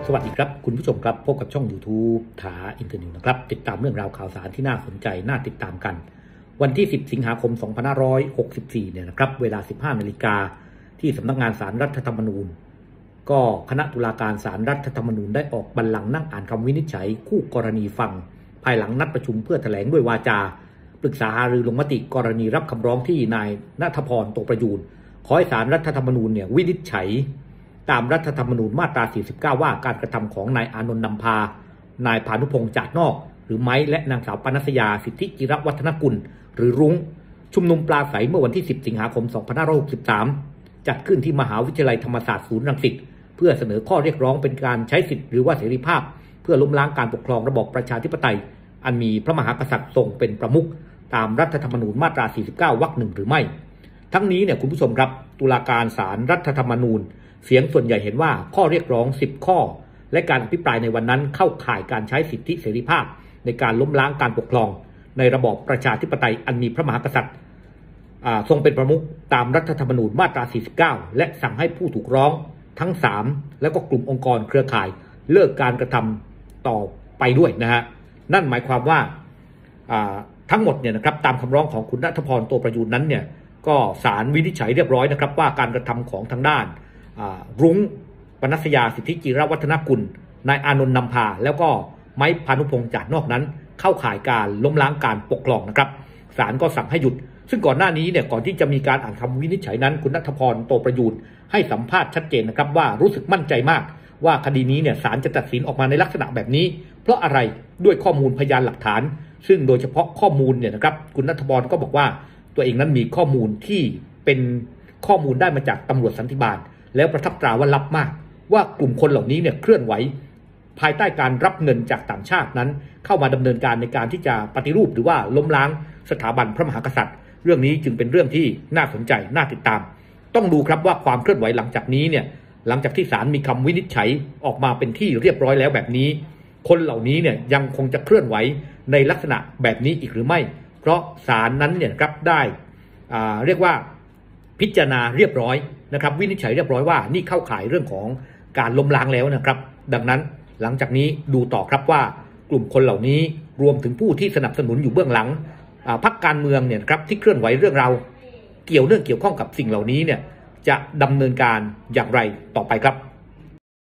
สวัสดีครับคุณผู้ชมครับพบกับช่อง YouTube ถาอินเทอร์นิวนะครับติดตามเรื่องราวข่าวสารที่น่าสนใจน่าติดตามกันวันที่10สิงหาคม2564เนี่ยนะครับเวลา 15 นาฬิกาที่สำนักงานศาลรัฐธรรมนูญก็คณะตุลาการศาลรัฐธรรมนูญได้ออกบัลลังก์นั่งอ่านคำวินิจฉัยคู่กรณีฟังภายหลังนัดประชุมเพื่อแถลงด้วยวาจาปรึกษาหารือลงมติกรณีรับคำร้องที่นายณัฐพร โตประยูรขอให้ศาลรัฐธรรมนูญเนี่ยวินิจฉัยตามรัฐธรรมนูญมาตรา 49 ว่าการกระทำของนายอานนท์นำพานายพานุพงษ์จาดนอกหรือไม้และนางสาวปนัสยาสิทธิจิรวัฒนกุลหรือรุ้งชุมนุมปราศัยเมื่อวันที่ 10 สิงหาคม 2563 จัดขึ้นที่มหาวิทยาลัยธรรมศาสตร์ศูนย์รังสิตเพื่อเสนอข้อเรียกร้องเป็นการใช้สิทธิหรือว่าเสรีภาพเพื่อล้มล้างการปกครองระบอบประชาธิปไตยอันมีพระมหากษัตริย์ทรงเป็นประมุขตามรัฐธรรมนูญมาตรา 49 วรรค 1 หรือไม่ทั้งนี้เนี่ยคุณผู้ชมครับตุลาการศาลรัฐธรรมนูญเสียงส่วนใหญ่เห็นว่าข้อเรียกร้อง10ข้อและการอภิปรายในวันนั้นเข้าข่ายการใช้สิทธิเสรีภาพในการล้มล้างการปกครองในระบอบประชาธิปไตยอันมีพระมหากษัตริย์ทรงเป็นประมุขตามรัฐธรรมนูญมาตรา 49 และสั่งให้ผู้ถูกร้องทั้ง3แล้วก็กลุ่มองค์กรเครือข่ายเลิกการกระทำต่อไปด้วยนะฮะนั่นหมายความว่าทั้งหมดเนี่ยนะครับตามคำร้องของคุณณัฐพร โตประยูรนั้นเนี่ยก็ศาลวินิจฉัยเรียบร้อยนะครับว่าการกระทำของทางด้านรุ้งปนัสยาสิทธิจิรวัฒนกุลนายอานนท์นำพาแล้วก็ไม้พานุพงษ์จาดนอกนั้นเข้าข่ายการล้มล้างการปกครองนะครับศาลก็สั่งให้หยุดซึ่งก่อนหน้านี้เนี่ยก่อนที่จะมีการอ่านคำวินิจฉัยนั้นคุณณัฐพร โตประยูรให้สัมภาษณ์ชัดเจนนะครับว่ารู้สึกมั่นใจมากว่าคดีนี้เนี่ยศาลจะตัดสินออกมาในลักษณะแบบนี้เพราะอะไรด้วยข้อมูลพยานหลักฐานซึ่งโดยเฉพาะข้อมูลเนี่ยนะครับคุณณัฐพรก็บอกว่าตัวเองนั้นมีข้อมูลที่เป็นข้อมูลได้มาจากตำรวจสันติบาลแล้วประทับตราว่าลับมากว่ากลุ่มคนเหล่านี้เนี่ยเคลื่อนไหวภายใต้การรับเงินจากต่างชาตินั้นเข้ามาดำเนินการในการที่จะปฏิรูปหรือว่าล้มล้างสถาบันพระมหากษัตริย์เรื่องนี้จึงเป็นเรื่องที่น่าสนใจน่าติดตามต้องดูครับว่าความเคลื่อนไหวหลังจากนี้เนี่ยหลังจากที่ศาลมีคำวินิจฉัยออกมาเป็นที่เรียบร้อยแล้วแบบนี้คนเหล่านี้เนี่ยยังคงจะเคลื่อนไหวในลักษณะแบบนี้อีกหรือไม่เพราะศาลนั้นเนี่ยครับได้เรียกว่าพิจารณาเรียบร้อยนะครับวินิจฉัยเรียบร้อยว่านี่เข้าข่ายเรื่องของการล้มล้างแล้วนะครับดังนั้นหลังจากนี้ดูต่อครับว่ากลุ่มคนเหล่านี้รวมถึงผู้ที่สนับสนุนอยู่เบื้องหลังพรรคการเมืองเนี่ยครับที่เคลื่อนไหวเรื่องราวเกี่ยวข้องกับสิ่งเหล่านี้เนี่ยจะดำเนินการอย่างไรต่อไปครับ